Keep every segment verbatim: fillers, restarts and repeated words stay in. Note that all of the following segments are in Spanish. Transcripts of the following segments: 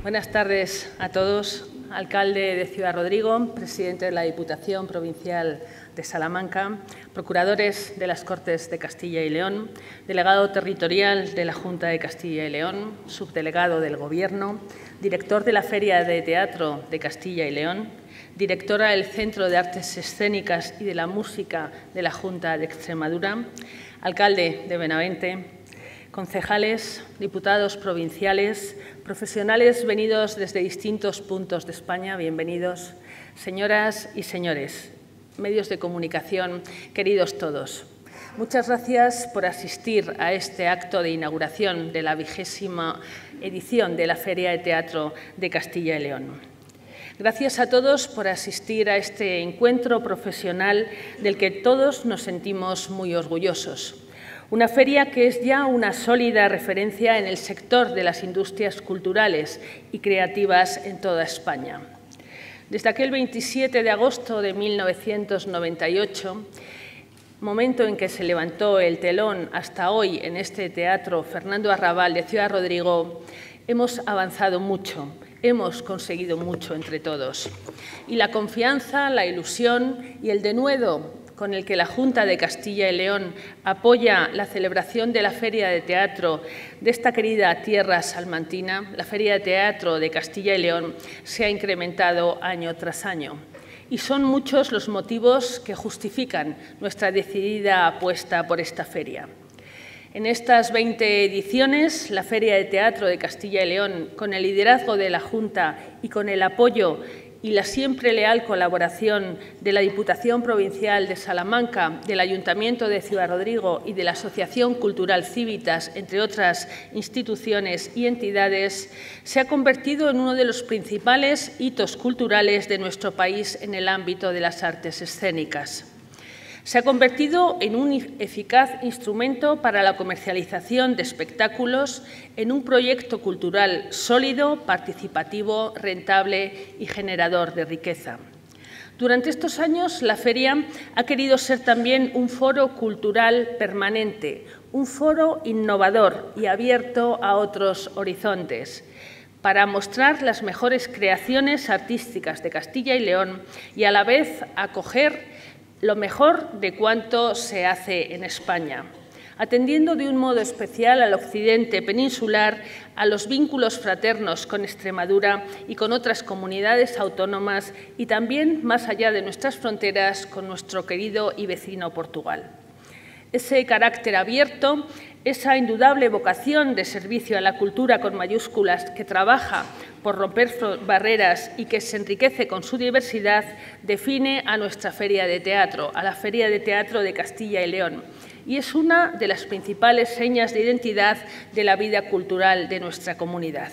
Buenas tardes a todos. Alcalde de Ciudad Rodrigo, presidente de la Diputación Provincial de Salamanca, procuradores de las Cortes de Castilla y León, delegado territorial de la Junta de Castilla y León, subdelegado del Gobierno, director de la Feria de Teatro de Castilla y León, directora del Centro de Artes Escénicas y de la Música de la Junta de Extremadura, alcalde de Benavente, concejales, diputados provinciales, profesionales venidos desde distintos puntos de España, bienvenidos, señoras y señores, medios de comunicación, queridos todos. Muchas gracias por asistir a este acto de inauguración de la vigésima edición de la Feria de Teatro de Castilla y León. Gracias a todos por asistir a este encuentro profesional del que todos nos sentimos muy orgullosos. Una feria que es ya una sólida referencia en el sector de las industrias culturales y creativas en toda España. Desde aquel veintisiete de agosto de mil novecientos noventa y ocho, momento en que se levantó el telón, hasta hoy en este Teatro Fernando Arrabal de Ciudad Rodrigo, hemos avanzado mucho, hemos conseguido mucho entre todos. Y la confianza, la ilusión y el denuedo con el que la Junta de Castilla y León apoya la celebración de la Feria de Teatro de esta querida tierra salmantina, la Feria de Teatro de Castilla y León, se ha incrementado año tras año. Y son muchos los motivos que justifican nuestra decidida apuesta por esta feria. En estas veinte ediciones, la Feria de Teatro de Castilla y León, con el liderazgo de la Junta y con el apoyo y la siempre leal colaboración de la Diputación Provincial de Salamanca, del Ayuntamiento de Ciudad Rodrigo y de la Asociación Cultural Civitas, entre otras instituciones y entidades, se ha convertido en uno de los principales hitos culturales de nuestro país en el ámbito de las artes escénicas. Se ha convertido en un eficaz instrumento para la comercialización de espectáculos, en un proyecto cultural sólido, participativo, rentable y generador de riqueza. Durante estos años, la feria ha querido ser también un foro cultural permanente, un foro innovador y abierto a otros horizontes, para mostrar las mejores creaciones artísticas de Castilla y León y, a la vez, acoger lo mejor de cuanto se hace en España, atendiendo de un modo especial al occidente peninsular, a los vínculos fraternos con Extremadura y con otras comunidades autónomas y también, más allá de nuestras fronteras, con nuestro querido y vecino Portugal. Ese carácter abierto, esa indudable vocación de servicio a la cultura con mayúsculas que trabaja por romper barreras y que se enriquece con su diversidad, define a nuestra Feria de Teatro, a la Feria de Teatro de Castilla y León, y es una de las principales señas de identidad de la vida cultural de nuestra comunidad.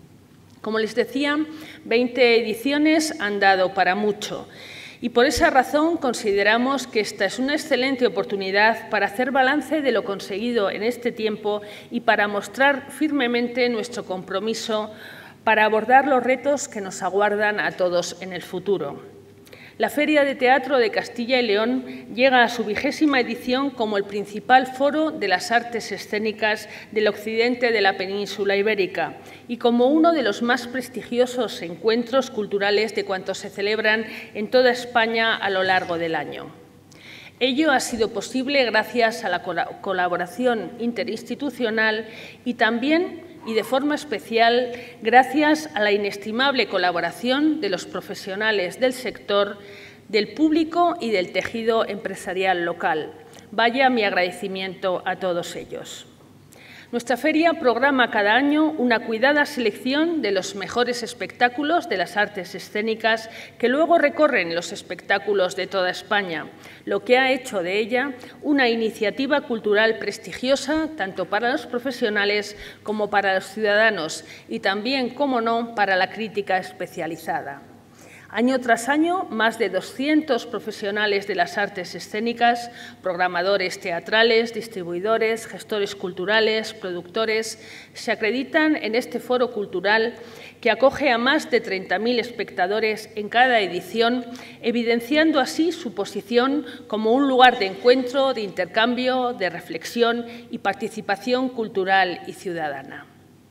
Como les decía, veinte ediciones han dado para mucho. Y por esa razón consideramos que esta es una excelente oportunidad para hacer balance de lo conseguido en este tiempo y para mostrar firmemente nuestro compromiso para abordar los retos que nos aguardan a todos en el futuro. La Feria de Teatro de Castilla y León llega a su vigésima edición como el principal foro de las artes escénicas del occidente de la península ibérica y como uno de los más prestigiosos encuentros culturales de cuantos se celebran en toda España a lo largo del año. Ello ha sido posible gracias a la colaboración interinstitucional y también, y de forma especial, gracias a la inestimable colaboración de los profesionales del sector, del público y del tejido empresarial local. Vaya mi agradecimiento a todos ellos. Nuestra feria programa cada año una cuidada selección de los mejores espectáculos de las artes escénicas que luego recorren los espectáculos de toda España, lo que ha hecho de ella una iniciativa cultural prestigiosa tanto para los profesionales como para los ciudadanos y también, cómo no, para la crítica especializada. Año tras año, más de doscientos profesionales de las artes escénicas, programadores teatrales, distribuidores, gestores culturales, productores, se acreditan en este foro cultural que acoge a más de treinta mil espectadores en cada edición, evidenciando así su posición como un lugar de encuentro, de intercambio, de reflexión y participación cultural y ciudadana.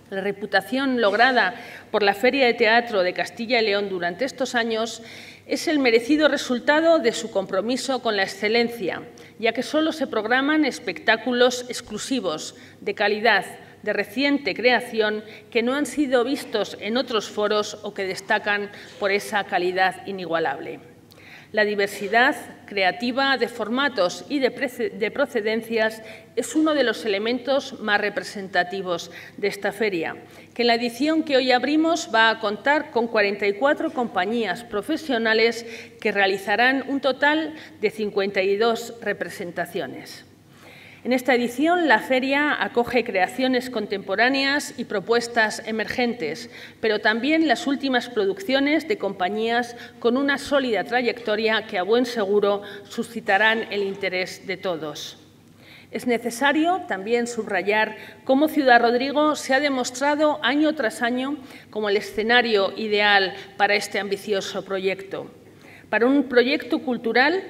La reputación lograda por la Feria de Teatro de Castilla y León durante estos años es el merecido resultado de su compromiso con la excelencia, ya que solo se programan espectáculos exclusivos, de calidad, de reciente creación, que no han sido vistos en otros foros o que destacan por esa calidad inigualable. La diversidad creativa de formatos y de procedencias es uno de los elementos más representativos de esta feria, que en la edición que hoy abrimos va a contar con cuarenta y cuatro compañías profesionales que realizarán un total de cincuenta y dos representaciones. En esta edición, la feria acoge creaciones contemporáneas y propuestas emergentes, pero también las últimas producciones de compañías con una sólida trayectoria que, a buen seguro, suscitarán el interés de todos. Es necesario también subrayar cómo Ciudad Rodrigo se ha demostrado año tras año como el escenario ideal para este ambicioso proyecto. Para un proyecto cultural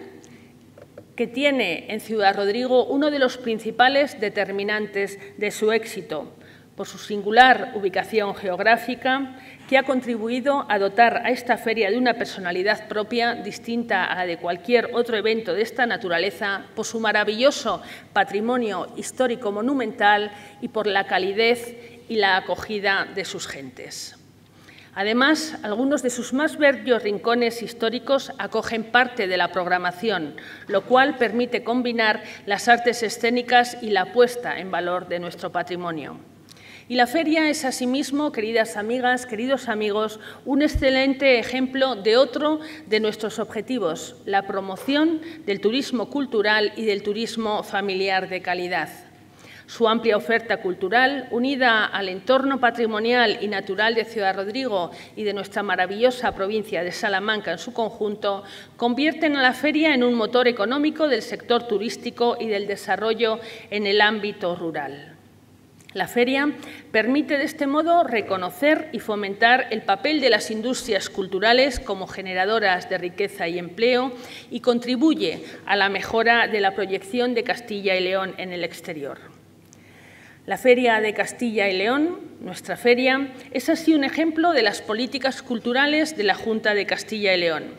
que tiene en Ciudad Rodrigo uno de los principales determinantes de su éxito, por su singular ubicación geográfica, que ha contribuido a dotar a esta feria de una personalidad propia distinta a la de cualquier otro evento de esta naturaleza, por su maravilloso patrimonio histórico monumental y por la calidez y la acogida de sus gentes. Además, algunos de sus más bellos rincones históricos acogen parte de la programación, lo cual permite combinar las artes escénicas y la puesta en valor de nuestro patrimonio. Y la feria es, asimismo, queridas amigas, queridos amigos, un excelente ejemplo de otro de nuestros objetivos, la promoción del turismo cultural y del turismo familiar de calidad. Su amplia oferta cultural, unida al entorno patrimonial y natural de Ciudad Rodrigo y de nuestra maravillosa provincia de Salamanca en su conjunto, convierten a la feria en un motor económico del sector turístico y del desarrollo en el ámbito rural. La feria permite de este modo reconocer y fomentar el papel de las industrias culturales como generadoras de riqueza y empleo y contribuye a la mejora de la proyección de Castilla y León en el exterior. La Feria de Castilla y León, nuestra feria, es así un ejemplo de las políticas culturales de la Junta de Castilla y León.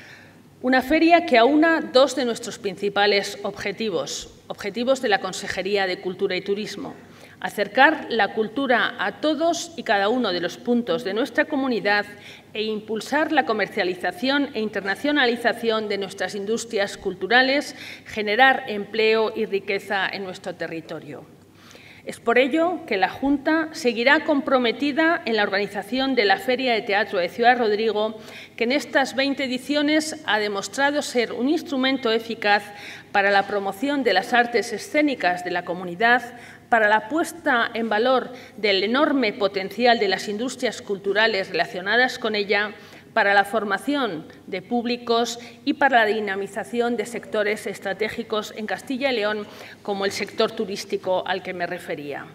Una feria que aúna dos de nuestros principales objetivos, objetivos de la Consejería de Cultura y Turismo: acercar la cultura a todos y cada uno de los puntos de nuestra comunidad e impulsar la comercialización e internacionalización de nuestras industrias culturales, generar empleo y riqueza en nuestro territorio. Es por ello que la Junta seguirá comprometida en la organización de la Feria de Teatro de Ciudad Rodrigo, que en estas veinte ediciones ha demostrado ser un instrumento eficaz para la promoción de las artes escénicas de la comunidad, para la puesta en valor del enorme potencial de las industrias culturales relacionadas con ella, para la formación de públicos y para la dinamización de sectores estratégicos en Castilla y León, como el sector turístico al que me refería.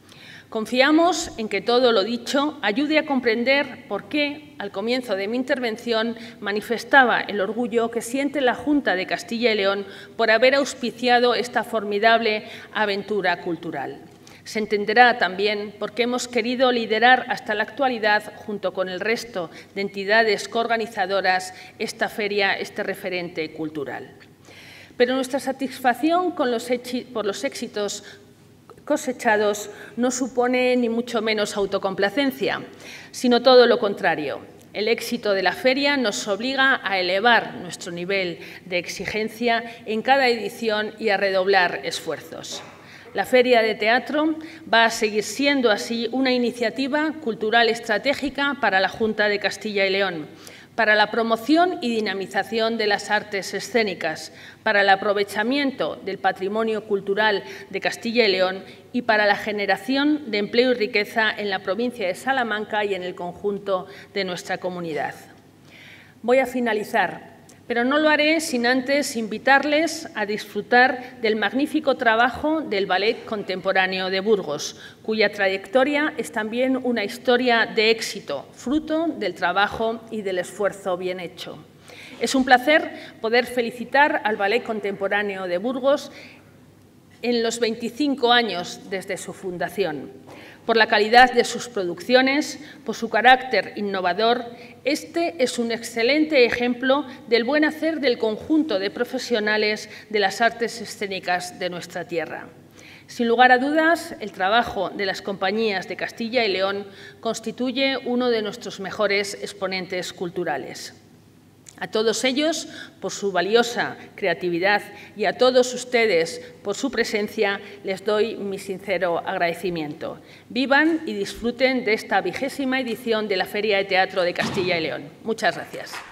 Confiamos en que todo lo dicho ayude a comprender por qué, al comienzo de mi intervención, manifestaba el orgullo que siente la Junta de Castilla y León por haber auspiciado esta formidable aventura cultural. Se entenderá también por qué hemos querido liderar hasta la actualidad, junto con el resto de entidades coorganizadoras, esta feria, este referente cultural. Pero nuestra satisfacción con los por los éxitos cosechados no supone ni mucho menos autocomplacencia, sino todo lo contrario. El éxito de la feria nos obliga a elevar nuestro nivel de exigencia en cada edición y a redoblar esfuerzos. La Feria de Teatro va a seguir siendo así una iniciativa cultural estratégica para la Junta de Castilla y León, para la promoción y dinamización de las artes escénicas, para el aprovechamiento del patrimonio cultural de Castilla y León y para la generación de empleo y riqueza en la provincia de Salamanca y en el conjunto de nuestra comunidad. Voy a finalizar, pero no lo haré sin antes invitarles a disfrutar del magnífico trabajo del Ballet Contemporáneo de Burgos, cuya trayectoria es también una historia de éxito, fruto del trabajo y del esfuerzo bien hecho. Es un placer poder felicitar al Ballet Contemporáneo de Burgos en los veinticinco años desde su fundación. por la calidad de sus producciones, por su carácter innovador. Este es un excelente ejemplo del buen hacer del conjunto de profesionales de las artes escénicas de nuestra tierra. Sin lugar a dudas, el trabajo de las compañías de Castilla y León constituye uno de nuestros mejores exponentes culturales. A todos ellos, por su valiosa creatividad, y a todos ustedes por su presencia, les doy mi sincero agradecimiento. Vivan y disfruten de esta vigésima edición de la Feria de Teatro de Castilla y León. Muchas gracias.